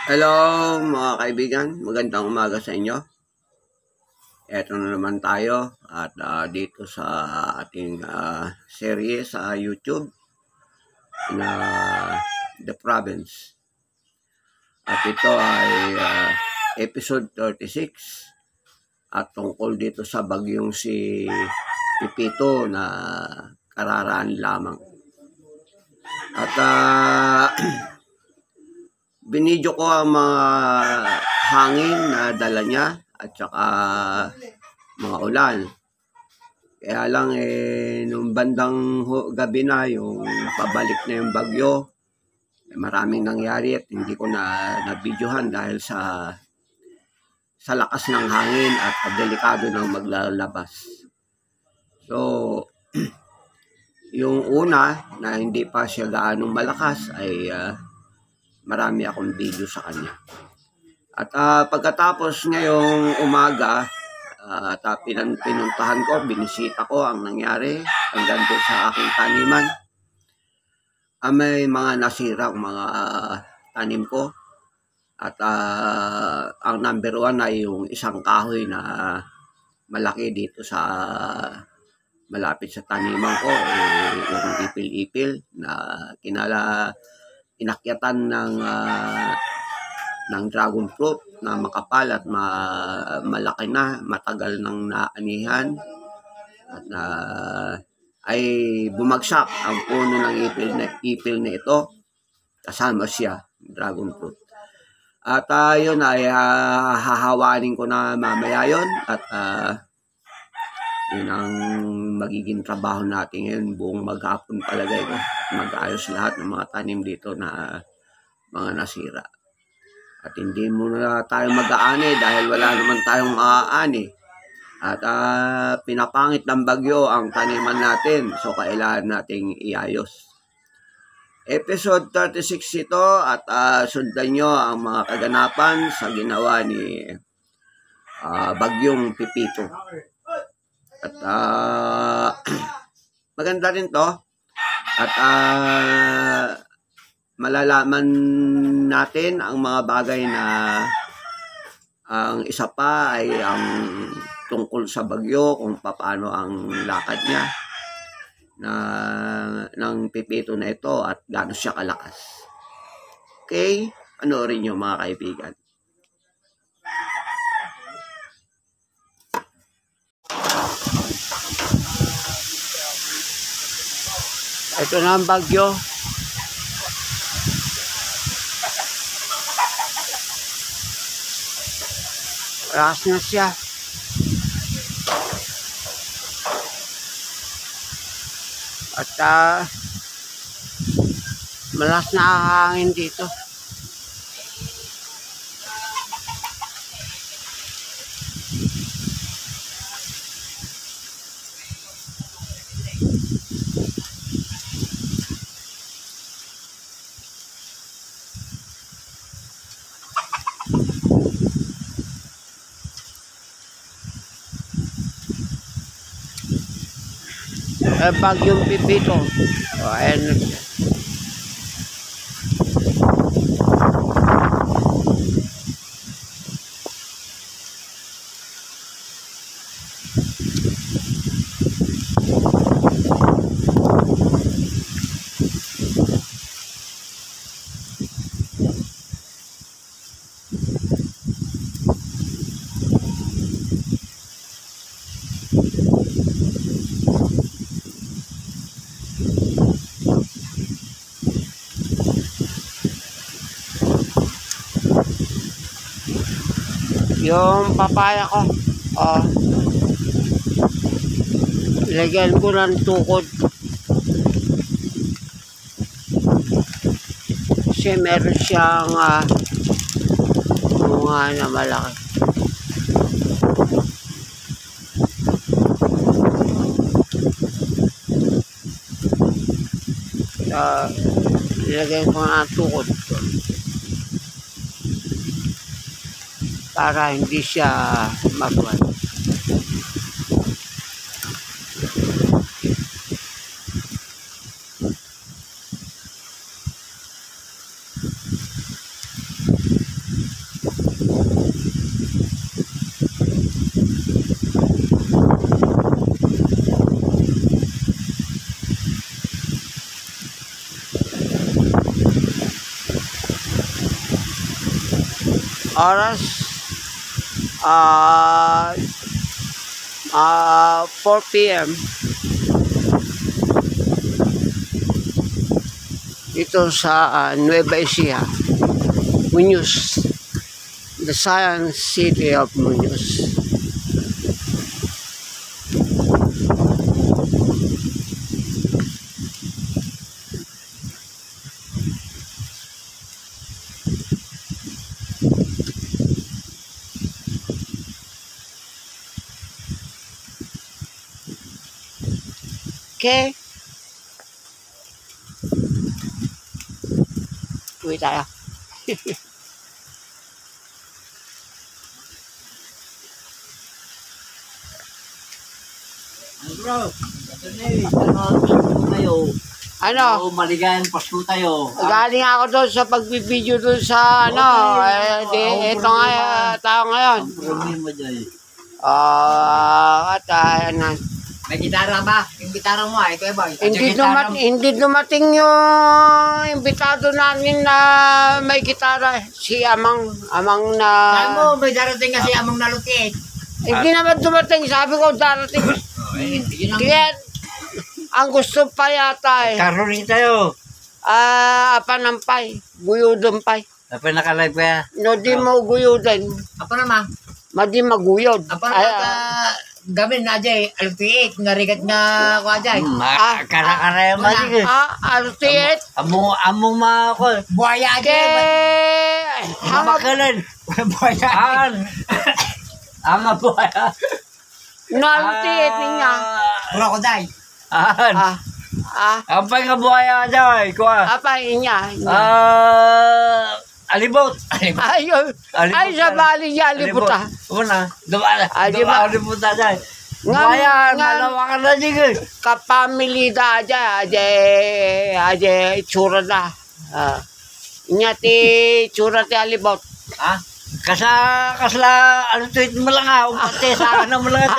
Hello mga kaibigan, magandang umaga sa inyo. Eto na naman tayo at dito sa ating serye sa YouTube na The Province. At ito ay episode 36 at tungkol dito sa bagyong si Pipito na kararaan lamang. At binidyo ko ang mga hangin na dala niya at saka mga ulan. Kaya lang nung bandang gabi na yung pabalik na yung bagyo, maraming nangyari at hindi ko na nabidyohan dahil sa lakas ng hangin at delikado ng maglalabas. So, yung una na hindi pa siya gaanong malakas ay marami akong video sa kanya. At pagkatapos ngayong umaga, at pinuntahan ko, binisita ko ang nangyari hanggang doon sa aking taniman. May mga nasirang mga tanim ko. At ang number 1 ay yung isang kahoy na malaki dito sa malapit sa taniman ko, yung ipil-ipil na inakyatan ng dragon fruit na makapal at malaki na, matagal nang naanihan at ay bumagsak ang puno ng ipil na ito, kasama siya, dragon fruit. At yun ay hahawanin ko na mamaya yun at yun ang magiging trabaho natin ngayon buong maghapon palagay ko. Mag-ayos lahat ng mga tanim dito na mga nasira. At hindi muna tayo mag-aani dahil wala naman tayong maaani. At pinapangit ng bagyo ang taniman natin. So kailangan nating iayos. Episode 36 ito at sundan nyo ang mga kaganapan sa ginawa ni Bagyong Pipito. At maganda rin to. At malalaman natin ang mga bagay na ang isa pa ay ang tungkol sa bagyo, kung paano ang lakad niya ng Pipito na ito at gaano siya kalakas. Okay? Panoorin nyo mga kaibigan. Ito na ang bagyo. Lakas na siya. At malakas na hangin dito. Bagyong Pipito. Ayan. Yung papaya ko, lagyan ko ng tukod. Kasi meron siyang bunga na malaki. Lagyan ko ng tukod para hindi siya magwan. oras 4 p.m. Dito sa Nueva Ecija, Muñoz, the Science City of Muñoz. Okay. Uwi tayo. Bro, ito na eh. Ano tayo? Ano? Maligayang Pasko tayo. Galing ako doon sa pagbibideo doon sa ano. Ito nga tao ngayon. Ang problema dyan. At ayan na. May gitara ba? Yung gitara mo ito ba? Hindi dumating yung imbitado namin na may gitara. Si Amang na... Saan mo? May darating kasi amang nalutit. Hindi naman dumating. Sabi ko darating. Kaya ang gusto pa yata eh. Karoling tayo. Apanampay. Guyudon pay. Apa nakalive kaya? No di mo guyudin. Apa naman? Madi maguyod. Apa naman gamin na dyan, alutit, ngarigat nga ko dyan. Kara-kara yung mali. Alutit. Among mga ko. Buhaya dyan. Makalan. Buhaya. Ang buhaya. No, alutit niya. Crocodile. Ang pa'y nga buhaya dyan. Apa niya. Alibot. Ayun. Ay, sa bali niya, alibuta. Una. Alibuta dyan. Buhaya, malawakan na dyan. Kapamili da aja itsura da. Inya ti itsura ti alibot. Kasla alutit mo lang pati sa akin mo lang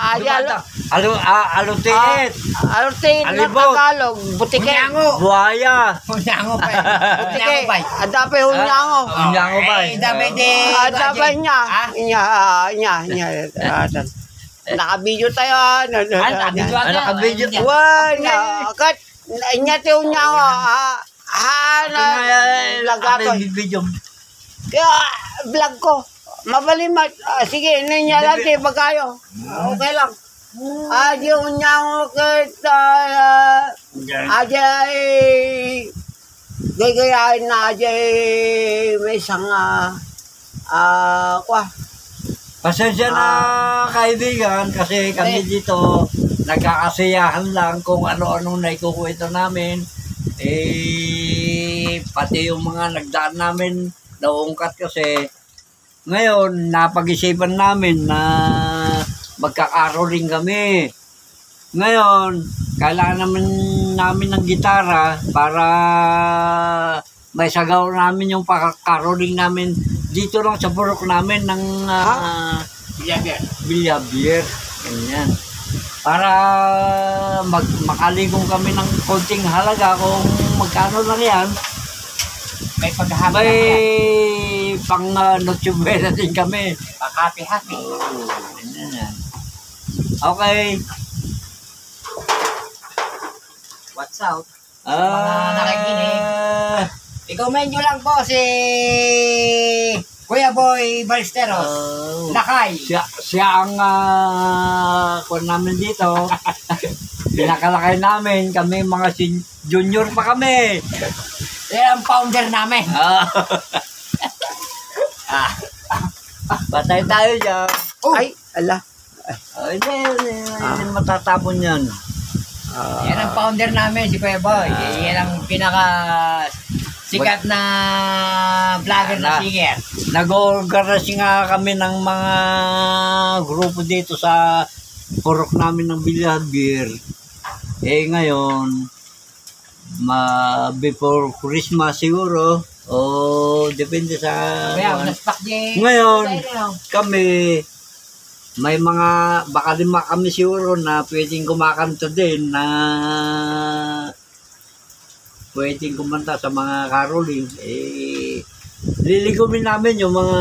alutit. Alutit na Tagalog. Butike. Buhaya. Hunyango pa. Butike. Adape hunyango. Hunyango pa. Adape niya. Inya. Naka-video tayo. Naka-video. Kat, inya ti hunyango. Lagato. Kaya, vlog ko. Mabalimat. Sige, ninya natin pagkayo. Okay lang. Yung nyango kita. Ajay. Gagayain na ajay. May isang Pasensya na kaibigan kasi kami dito nagkakasiyahan lang kung ano-anong naikukwento namin. Pati yung mga nagdaan namin naungkat kasi ngayon napag-isipan namin na magkakaroling kami. Ngayon, kailangan namin ng gitara para may sagaw namin yung pagkakaroling namin dito lang sa burok namin ng Bilyabir. Ganyan. Para makaligong kami ng konting halaga kung magkano lang yan. May paghahapon. May pang notubera din kami. Pang-happy-happy. Okay. What's out? Mga nakikinig. I-comment nyo lang po si Kuya Boy Balesteros. Lakay. Siya ang kung namin dito. Pinakalakay namin. Kami mga junior pa kami. Yan ang founder namin. Patay tayo dyan. Ay, ala. Hindi matatapon yan. Yan ang founder namin, si Kuya Boy. Yan ang pinaka sikat na vlogger na singer. Nag-organize nga kami ng mga grupo dito sa purok namin ng Bilyabir. Ngayon, before Christmas siguro, depende sa... Ngayon, kami, may mga, baka lima kami siguro na pwedeng kumakanto din na pwedeng kumanta sa mga caroling. liligumin namin yung mga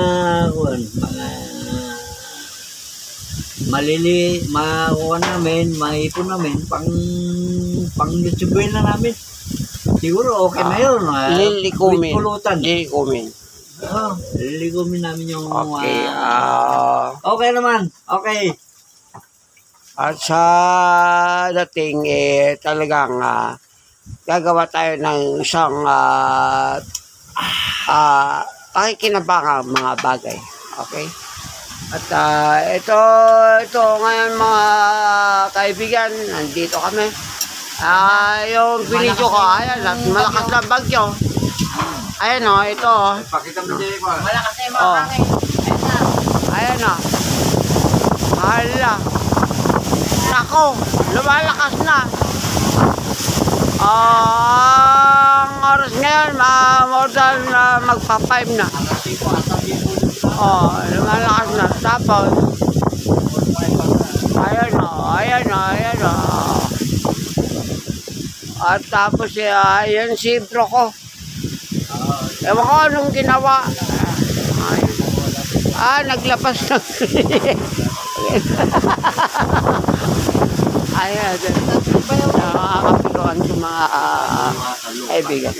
makuha namin, maipon namin, pang distribuin na namin. Siguro okay na yun. Lilikumin. With pulutan. Lilikumin. Liligumin namin yung Okay. okay naman. Okay. At sa dating, talagang gagawa tayo ng isang pakikinabangang mga bagay. Okay? At ito ngayon mga kaibigan, nandito kami. Yung binidyo ko, ayan, at malakas na bagyo. Ayan o, ito o. Pakita mo dyan ko. Malakas na yung mga hangin. Ayan o. Hala. Nako, lumalakas na. Ang oras ngayon, more than magpa-5 na. Lumalakas na. Tapos, ayan o. At tapos, ayan si bro ko. Ewan ko anong ginawa. Naglapas na. Ayan. Nakakapiluan sa mga kaibigan.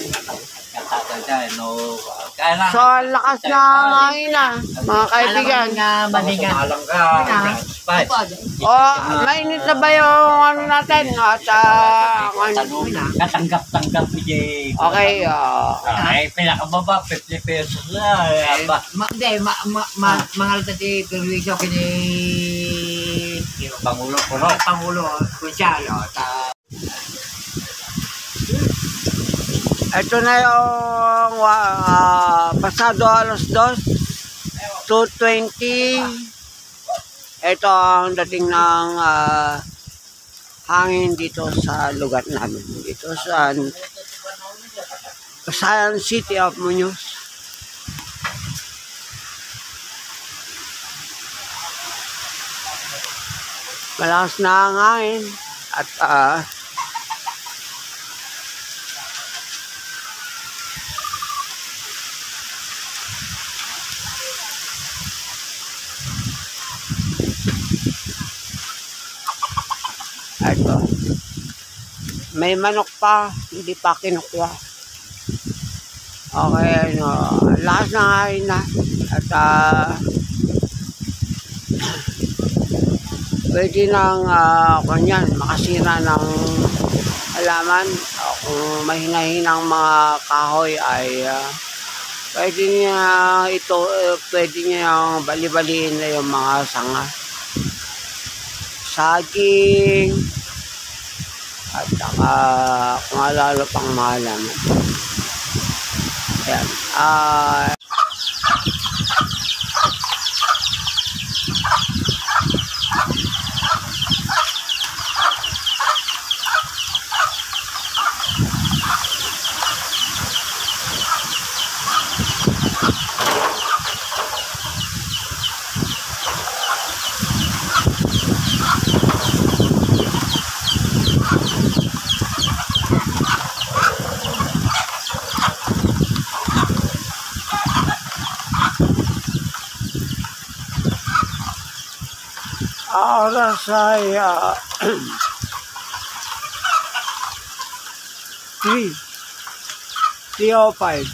So, ang lakas na hangin na, mga kaibigan. Alam ka. Mainit na ba yung ano natin? At, katanggap-tanggap okay. Ay, pinakababa, 50 pesos na. Hindi, mga tati perwisyo kini Pangulo. Pangulo, Kunsyal. Ito na yung pasado alas 2:20. Ito ang dating ng hangin dito sa lugar namin. Dito sa Quezon City of Muñoz. Malakas na ang hangin at ito. May manok pa, hindi pa kinukuha. Okay, lakas na hangin na. At pwede nang kanyan, makasira ng halaman. Kung mahina-hinang mga kahoy ay pwede niya bali-baliin na yung mga sanga. Saging at kung lalo pang mahalan. Ayan. Oras ay 3:05.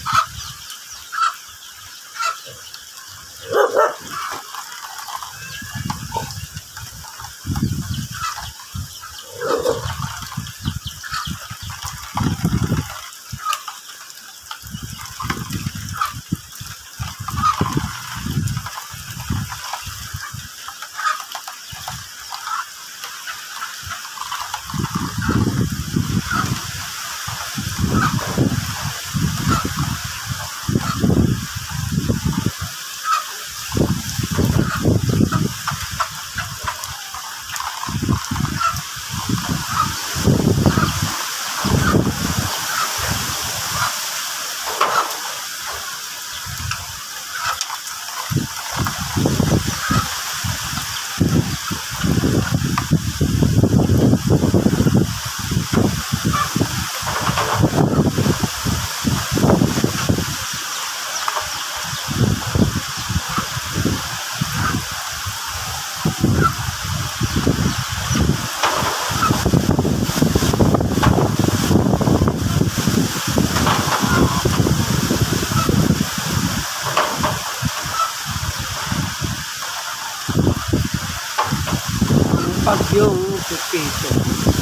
bagyong Pepito.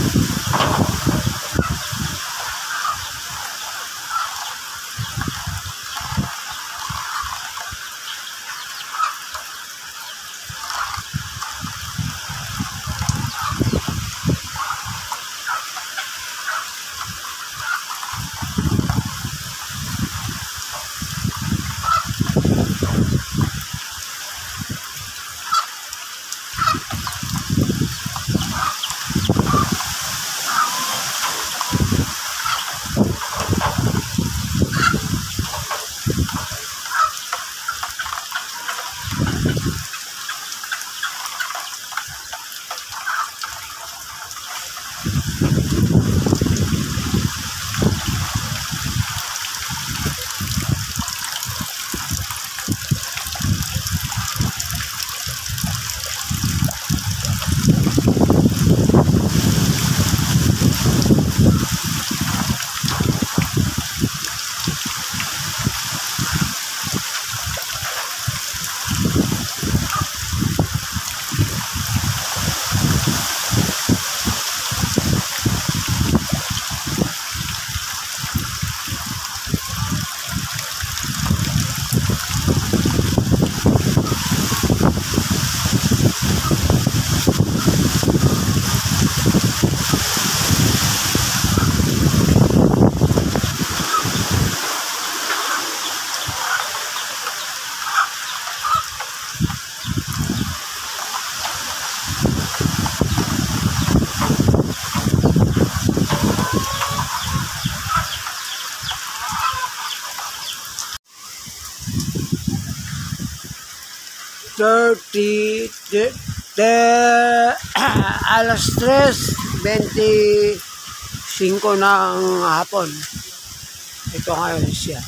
Alas 3:25 ng hapon. Ito ngayon siya.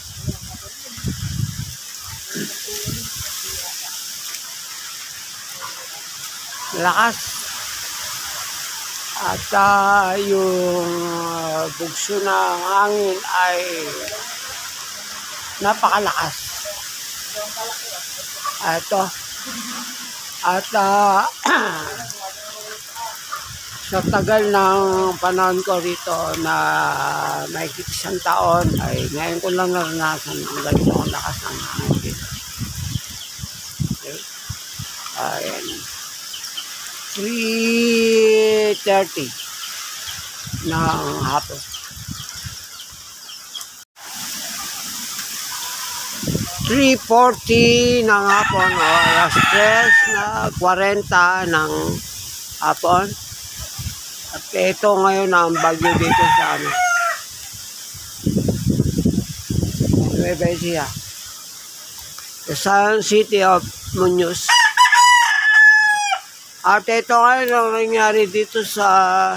Lakas. At yung bugso ng hangin ay napakalakas. Ito. At sa tagal ng panahon ko rito na may isang taon ay ngayon ko lang naranasan ang ganitong lakas ng hangin dito. Okay. Ayan. 3:30 ng hapon. 3:40 ng hapon o alas 3:40 ng hapon. At ito ngayon ang bagyo dito sa amin. Nueva Ecija. Quezon City of Muñoz. At ito ngayon ang nangyari dito sa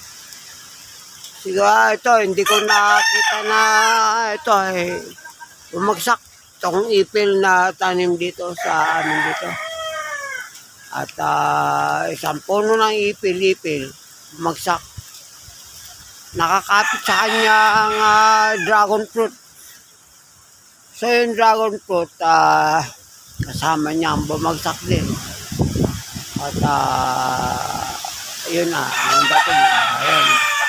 siguro ito, hindi ko nakita na ito bumagsak itong ipil na tanim dito sa amin dito. At isang puno ng ipil bumagsak. Nakakapit sa kanya ang dragon fruit. So yung dragon fruit, kasama niya ang bumagsak din. At yun na, ang dating. Ayan.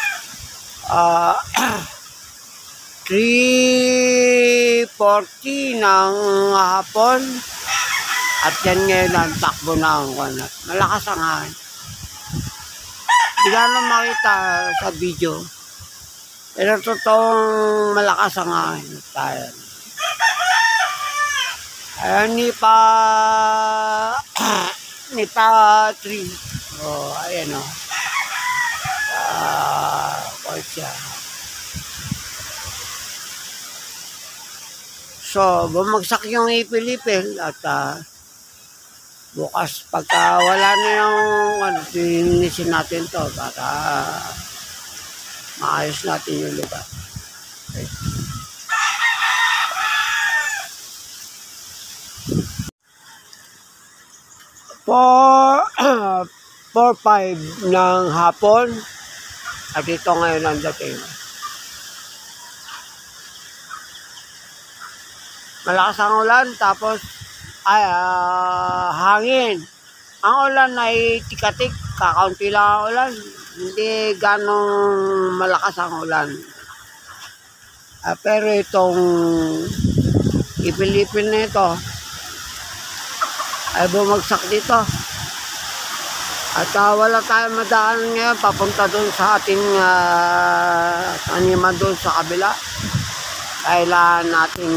3:40 ng hapon. At yan ngayon ang takbo na ang kanat. Malakas ang hangin. Hindi ka na makita sa video. Pero totoong malakas ang hangin. Ayan, Nipa 3. Oh, ayan o. Siya. So, bumagsak yung ipil-ipil at bukas pagka wala na yung linisin natin to para maayos natin yung lugar. Okay. 4:05 ng hapon at ito ngayon ang dating. Malakas ang ulan tapos hangin. Ang ulan ay tikatik. kakaunti lang ang ulan. Hindi ganong malakas ang ulan. Pero itong ipilipil na ito ay bumagsak dito. At wala tayong madaan ngayon papunta doon sa ating taniman doon sa kabila. Kailangan nating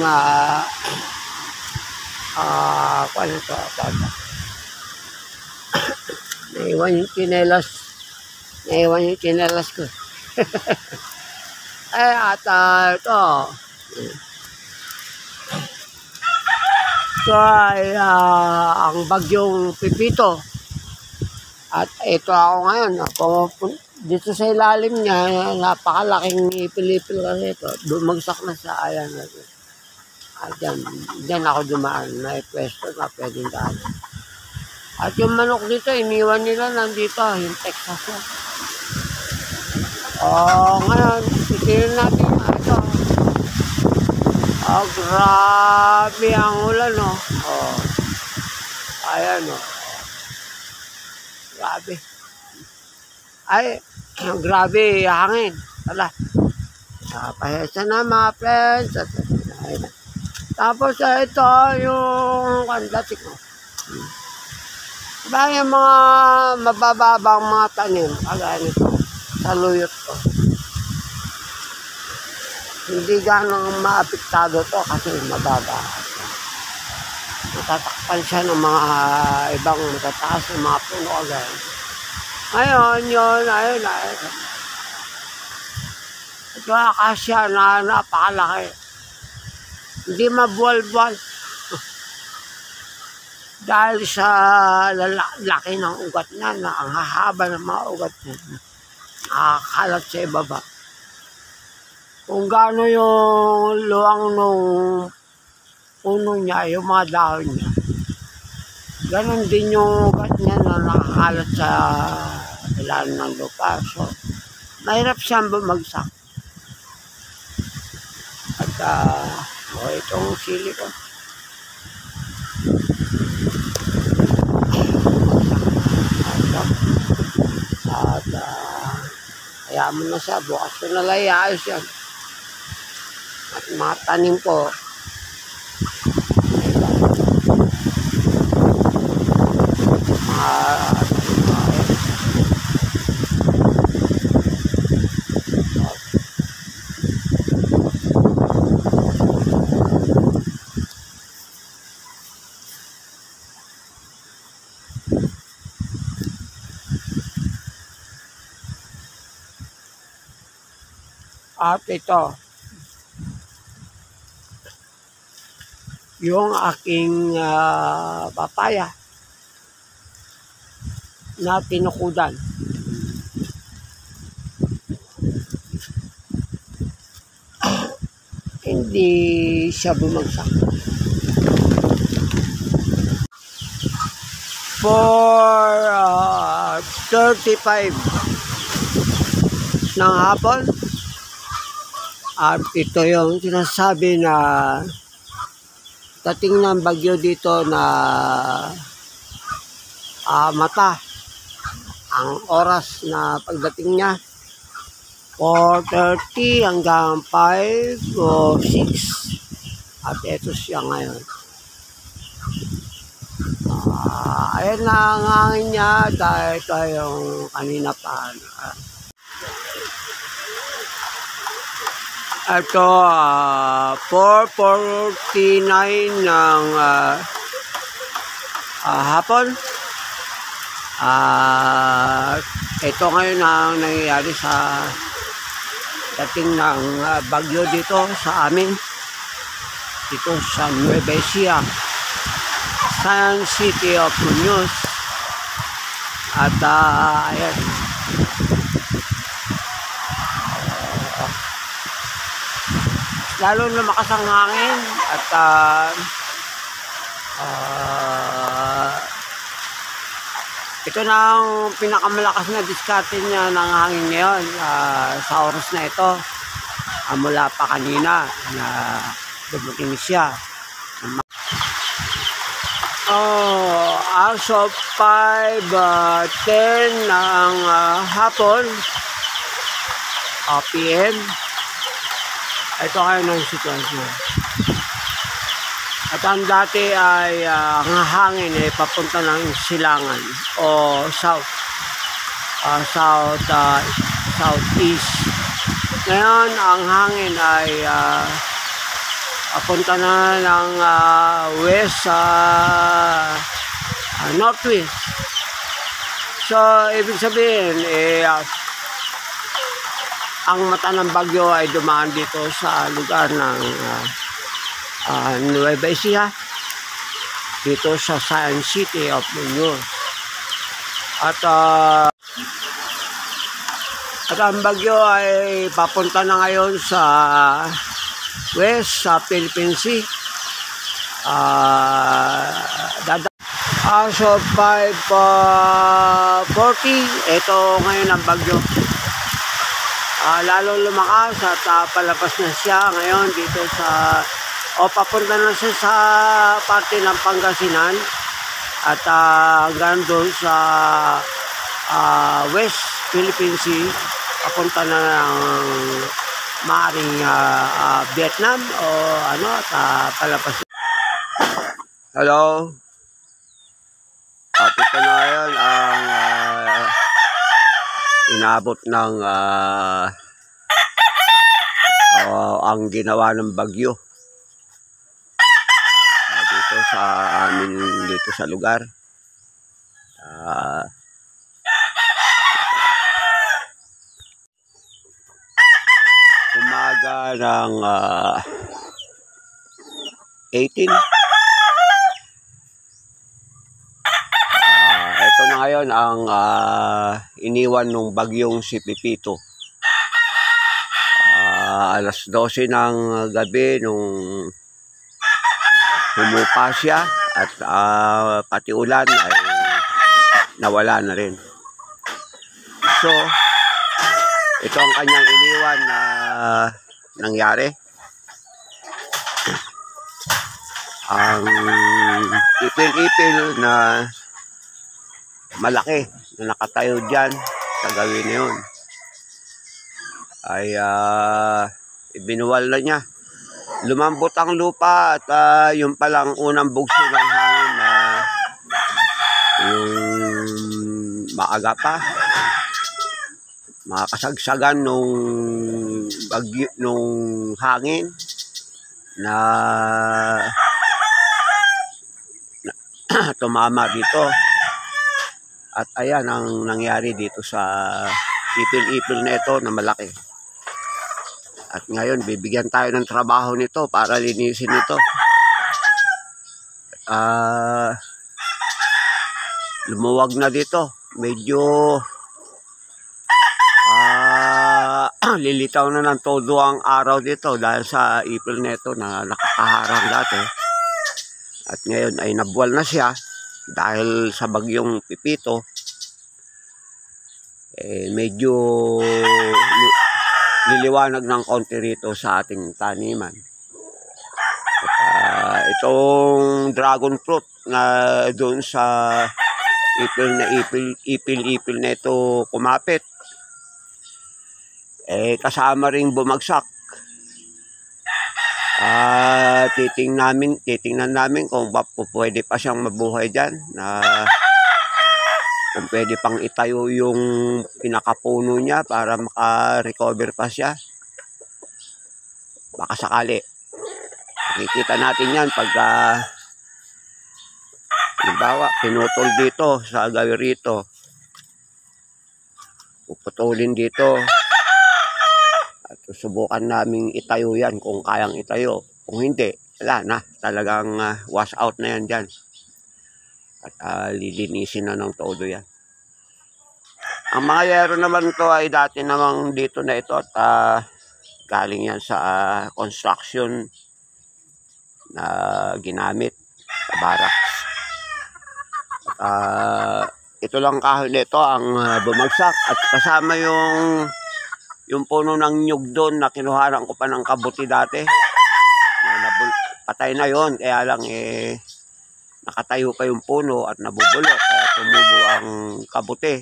naiwan yung chinelas ko. At ito ay ang bagyong Pipito. At ito ako ngayon, dito sa ilalim niya, napakalaking ipilipil kasi ito. Bumagsak na sa ayan. At dyan ako dumaan, may pwesto na pwedeng daan. At yung manok dito, iniwan nila nandito, yung Texas na. Ngayon, titignan natin ito. Grabe ang ulan, no? Ayan, no? Grabe. Ay, grabe hangin. Wala. Pahesa na mga friends. Tapos ito yung kandatik ko. Diba yung mga mabababang mga tanim. Kagaya nito. Saluyot ko. Hindi ganang maapektado to kasi mababa. Matatakpan siya ng mga ibang matataas ng mga puno agad. Ngayon, ayun. Ito akasya na napakalaki. Hindi mabuwal-buwal. Dahil sa laki ng ugat niya, na ang hahaba ng mga ugat niya, nakakalat sa ibaba. Kung gaano yung luwang nung puno niya, yung mga dahon niya. Ganon din yung ugat niya na nakakalat sa ilalim ng lupa. So, mahirap siyang bumagsak. At itong sili ko. At kaya mo na siya, bukas ko nalang iayos yan. At mga tanim ko, at ito, yung aking papaya na tinukudan. Hindi siya bumagsak. For 35 ng hapon. At ito yung sinasabi na dating ng bagyo dito na mata. Ang oras na pagdating niya 4:30 hanggang 5 o 6. At ito siya ngayon. Ayan na ang hangin niya dahil ito yung kanina pa. Ito, 4:49 ng hapon. Ito ngayon ang nangyayari sa dating ng bagyo dito sa amin. Dito sa Nueva Ecija, San City of Muñoz. At ayan. Lalo lumakas ang hangin at ito na ang pinakamalakas na diskarte niya ng hangin ngayon sa oras na ito. Mula pa kanina na dumating siya. Oh, as of 5:10 ng hapon, PM. Ito kayo ng sitwasyon. At ang dati ay ang hangin ay papunta ng silangan o southeast. Ngayon, ang hangin ay papunta na ng west, northwest. So, ibig sabihin, ang mata ng bagyo ay dumaan dito sa lugar ng Nueva Ecija, dito sa Science City of Muñoz. At ang bagyo ay papunta na ngayon sa west, sa Philippine Sea. As of 5:40, ito ngayon ang bagyo. Lalo lumakas at palabas na siya ngayon dito papunta na siya sa parte ng Pangasinan at hanggang doon sa West Philippine Sea, papunta na ng maring Vietnam o palabas. Hello. At ito na ngayon ang inabot ng ang ginawa ng bagyo dito sa amin, dito sa lugar. Umaga ng 18. Ito na ngayon ang iniwan ng bagyong si Pipito. Alas 12 ng gabi nung humupa siya at pati ulan ay nawala na rin. So, ito ang kanyang iniwan na nangyari. Ang ipil-ipil na malaki na nakatayo dyan sa gawin na yun ay ibinuwal na niya. Lumambot ang lupa at yung palang unang bugso ng hangin na yung maaga pa, makasagsagan nung bagyo, nung hangin na tumama dito. At ayan ang nangyari dito sa ipil-ipil na ito na malaki. At ngayon, bibigyan tayo ng trabaho nito para linisin ito. Lumuwag na dito. Medyo lilitaw na ng todo ang araw dito dahil sa ipil na ito na nakakaharang dati. At ngayon ay nabuwal na siya dahil sa bagyong Pipito. Medyo liliwanag ng konti rito sa ating taniman. Itong dragon fruit na doon sa ipil na ito kumapit, kasama ring bumagsak. Titingnan namin kung pwede pa siyang mabuhay dyan, na kung pwede pang itayo yung pinakapuno niya para maka-recover pa siya. Baka sakali. Nakikita natin yan pagka halimbawa, pinutol dito sa gawin rito. Puputulin dito. At susubukan naming itayo yan kung kayang itayo. Kung hindi, wala na. Talagang wash out na yan dyan. At lilinisin na ng todo yan. Ang mga yero naman to ay dati namang dito na ito at galing yan sa construction na ginamit sa barracks. At ito lang kahoy nito ang bumagsak at kasama yung puno ng nyug doon na kinuharan ko pa ng kabuti dati. Patay na yon, kaya lang nakatayo pa yung puno at nabubulok kaya tumubo ang kabuti.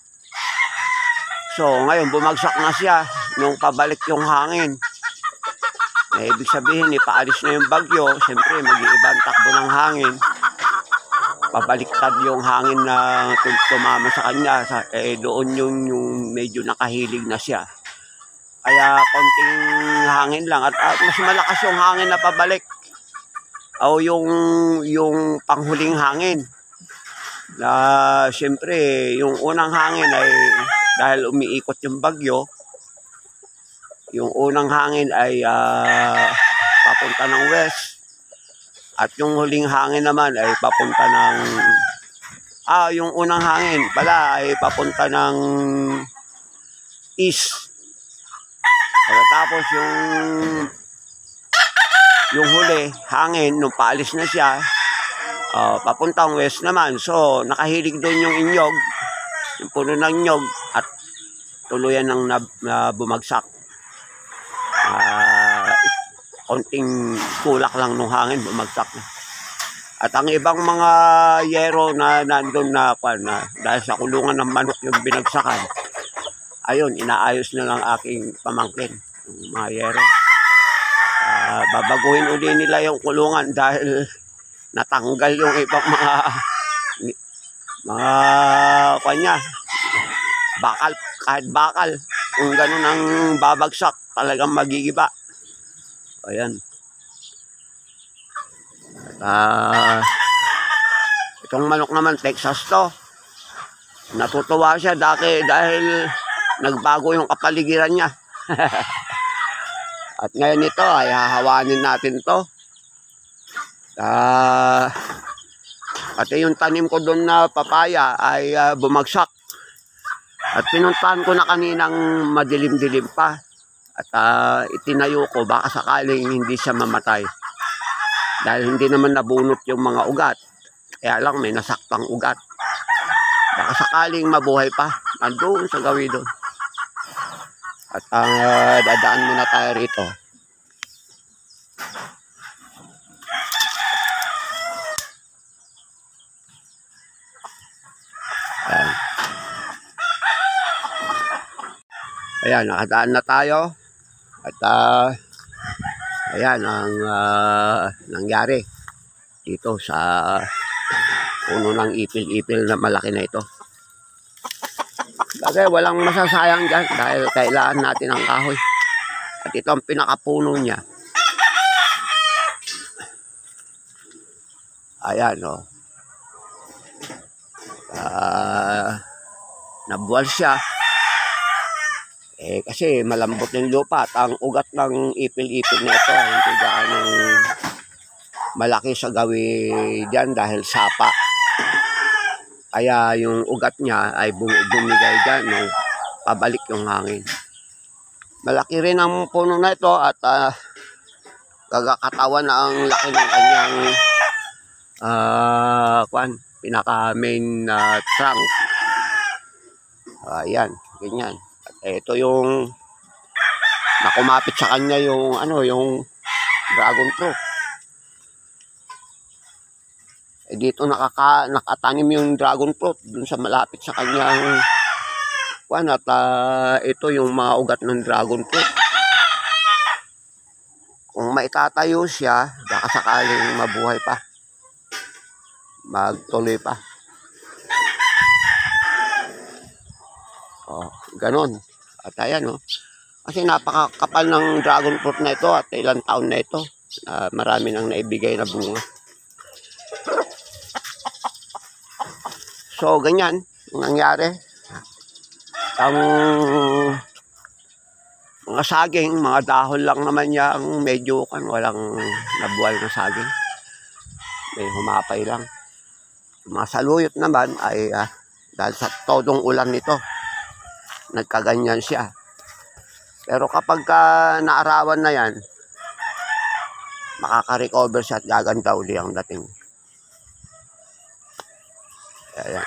So ngayon bumagsak na siya nung pabalik yung hangin. Ibig sabihin ipaalis na yung bagyo, siyempre mag-iiba ang takbo ng hangin. Pabaliktad yung hangin na tumama sa kanya, doon yung medyo nakahilig na siya. Kaya konting hangin lang at mas malakas yung hangin na pabalik. O yung panghuling hangin. Na siyempre yung unang hangin ay dahil umiikot yung bagyo, yung unang hangin ay papunta ng west. At yung huling hangin naman ay papunta ng yung unang hangin pala ay papunta ng east. Tapos yung huli hangin nung paalis na siya papuntang west naman. So nakahilig doon yung inyog, yung puno ng nyog at tuluyan ng bumagsak. Konting tulak lang nung hangin, bumagsak na. At ang ibang mga yero na nandun na dahil sa kulungan ng manok yung binagsakan, ayun, inaayos na lang aking pamangkin, yung mga yero. Babaguhin uli nila yung kulungan dahil natanggal yung ibang mga kanya, bakal, kahit bakal, kung ganun ang babagsak, talagang magigiba. Ayan. Itong manok naman, Texas to. Natutuwa siya dahil nagbago yung kapaligiran niya. At ngayon ito ay hahawanin natin to. Pati yung tanim ko doon na papaya ay bumagsak. At pinuntahan ko na kaninang madilim-dilim pa. At itinayo ko baka sakaling hindi siya mamatay. Dahil hindi naman nabunot yung mga ugat. Kaya lang may nasaktang ugat. Baka sakaling mabuhay pa. Nandun sa gawin doon. At dadaan muna tayo rito. Ayan, nakadaan na tayo. At ayan ang nangyari dito sa puno ng ipil-ipil na malaki na ito. Bagay, walang masasayang dyan dahil kailangan natin ang kahoy. At ito ang pinakapuno niya. Ayan, o. Nabuwal siya. Kasi malambot ng lupa at ang ugat ng ipil-ipil na ito hindi gaanong malaki sa gawi dyan dahil sapa. Kaya yung ugat niya ay bumigay dyan nung pabalik yung hangin. Malaki rin ang puno na ito at gagakatawan na ang laki ng kanyang pinaka main trunk. Ayan, ganyan. Ito yung nakumapit sa kanya yung yung dragon fruit. Dito nakatanim yung dragon fruit dun sa malapit sa kanyang at ito yung mga ugat ng dragon fruit. Kung maitatayo siya, baka sakaling mabuhay pa. Magtuloy pa. Ganon. At ayan, kasi napakakapal ng dragon fruit na ito at ilang taon na ito. Marami nang naibigay na bunga. So, ganyan ang nangyari. Ang mga saging, mga dahon lang naman yung medyo walang nabuwal na saging. May humapay lang. Mga saluyot naman ay dahil sa todong ulan nito, nagkaganyan siya. Pero kapag naarawan na yan, makaka-recover siya at gaganda uli ang dating. Ayan.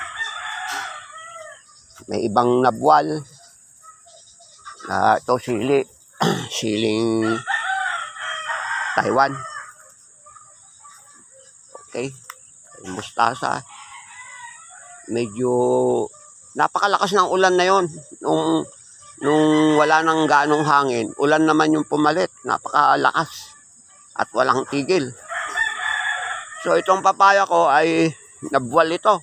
May ibang nabwal. Ito sili. Siling Taiwan. Okay. Yung mustasa, medyo napakalakas ng ulan na yon. Nung wala nang ganong hangin, ulan naman yung pumalit, napakalakas at walang tigil. So itong papaya ko ay nabuwal ito.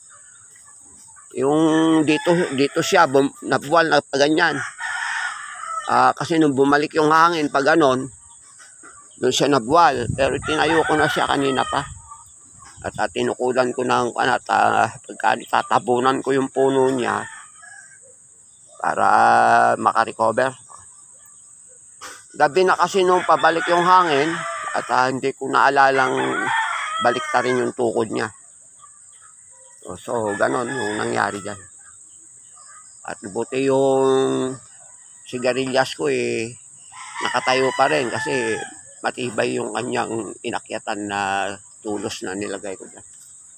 Yung dito siya nabuwal na ganyan. Kasi nung bumalik yung hangin pag ganon, doon siya nabuwal. Pero tinayo ko na siya kanina pa. At tinukulan ko ng pagka tatabunan ko yung puno niya para makarecover. Gabi na kasi nung pabalik yung hangin at hindi ko naalalang balik ta rin yung tukod niya. So ganon yung nangyari dyan. At buti yung sigarilyas ko nakatayo pa rin kasi matibay yung kanyang inakyatan na tulos na nilagay ko dyan.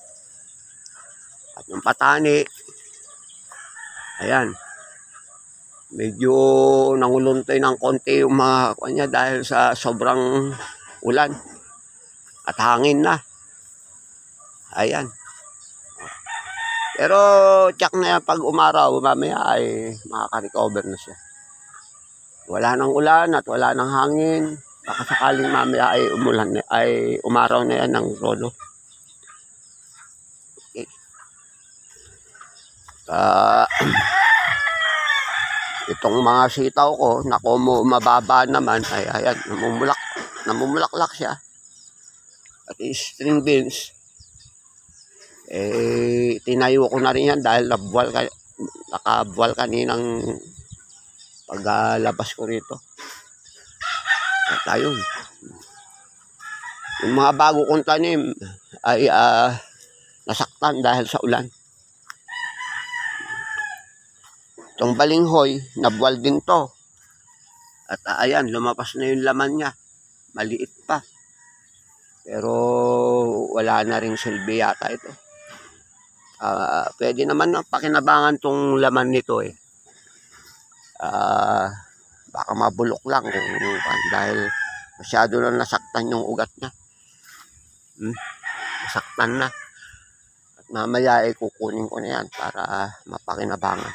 At yung patani, ayan, medyo nanguluntoy ng konti yung mga kanya dahil sa sobrang ulan at hangin na. Ayan. Pero tsak na yan, pag umaraw, mamaya ay makaka-recover na siya. Wala nang ulan at wala nang hangin. Baka sakaling mamaya ay umulan ay umaraw na yan ng rolo. Okay. Itong mga sitaw ko na mababa naman ay ayan, namumulaklak siya. At string beans, tinayo ko na rin yan dahil nakabuwal kaninang paglabas ko rito. At ayun, yung mga bago kong tanim ay nasaktan dahil sa ulan. Itong balinghoy, nabuwal din to. At ayan, lumabas na yung laman niya. Maliit pa. Pero wala na ring silbi yata ito. Pwede naman pakinabangan tong laman nito baka mabulok lang dahil masyado na nasaktan yung ugat niya. Nasaktan na. At mamaya kukunin ko na yan para mapakinabangan.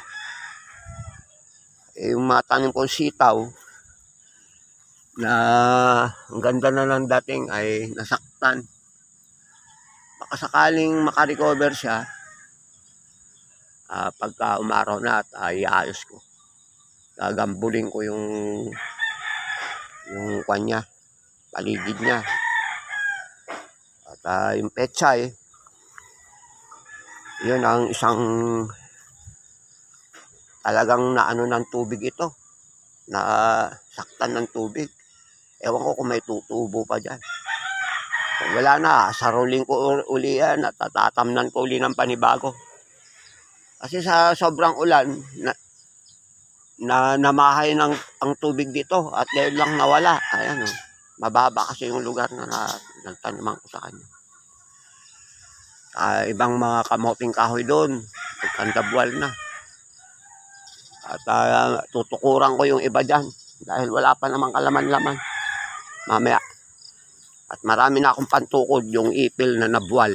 Yung mga tanim kong sitaw na ang ganda na ng dating ay nasaktan. Baka sakaling makarecover siya pagka umaraw na at iayos ko. Gagambulin ko yung kanya, paligid niya. At yung pechay, yun ang isang talagang naano ng tubig ito, na saktan ng tubig. Ewan ko kung may tutubo pa dyan. Kung wala na, saruling ko uli yan at tatamnan ko uli ng panibago. Kasi sa sobrang ulan, na namahay ang tubig dito at dahil lang nawala. Ayan mababa kasi yung lugar na nagtaniman ko sa kanya. Ibang mga kamoting kahoy doon, nagkandabual na. At tutukuran ko yung iba dyan dahil wala pa namang kalaman-laman mamaya. At marami na akong pantukod yung ipil na nabuwal.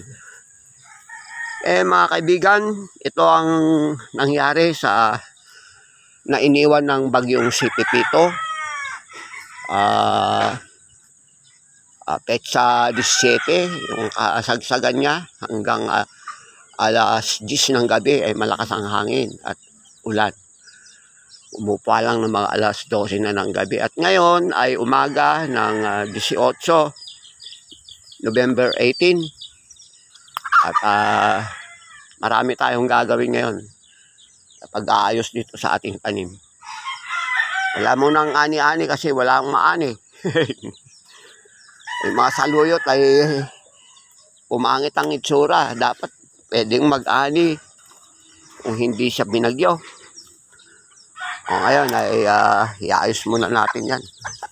Mga kaibigan, ito ang nangyari sa na iniwan ng bagyong si Pepito. Petsa 17 yung kasagsagan niya hanggang alas 10 ng gabi ay malakas ang hangin at ulan. Umupa lang ng mga alas 12 na ng gabi. At ngayon ay umaga ng 18 November 18. At marami tayong gagawin ngayon pag-aayos dito sa ating tanim. Wala mo nang ani-ani kasi wala akong maani. Yung mga saluyot ay pumangit ang itsura. Dapat pwedeng mag-ani kung hindi siya binagyo. Ngayon ay iayos muna natin yan.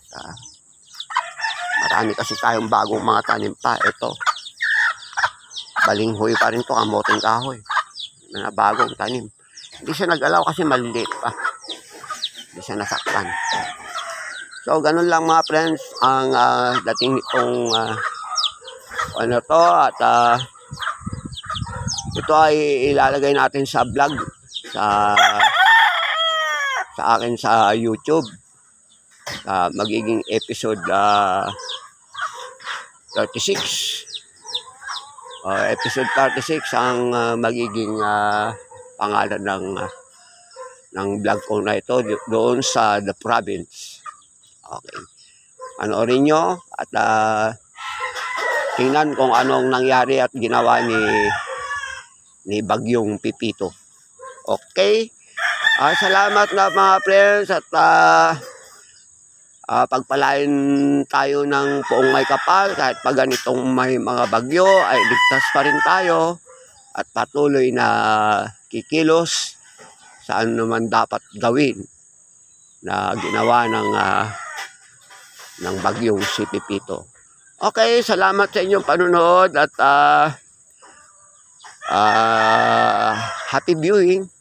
Marami kasi tayong bagong mga tanim pa. Ito, balinghoy pa rin to, kamoting kahoy. Mga bagong tanim. Hindi siya nag-alaw kasi maliliit pa. Hindi siya nasaktan. So, ganun lang mga friends ang dating itong ano to. At ito ay ilalagay natin sa vlog sa akin sa YouTube. Magiging episode 36. Episode 36 ang magiging pangalan ng vlog ko na ito doon sa The Province. Okay. Panoorin nyo at tingnan kung anong nangyari at ginawa ni Bagyong Pipito. Okay? Salamat na mga friends at pagpalain tayo ng poong may kapal kahit pag ganitong may mga bagyo ay ligtas pa rin tayo at patuloy na kikilos saan naman dapat gawin na ginawa ng bagyong si Pipito. Okay, salamat sa inyong panunood at happy viewing.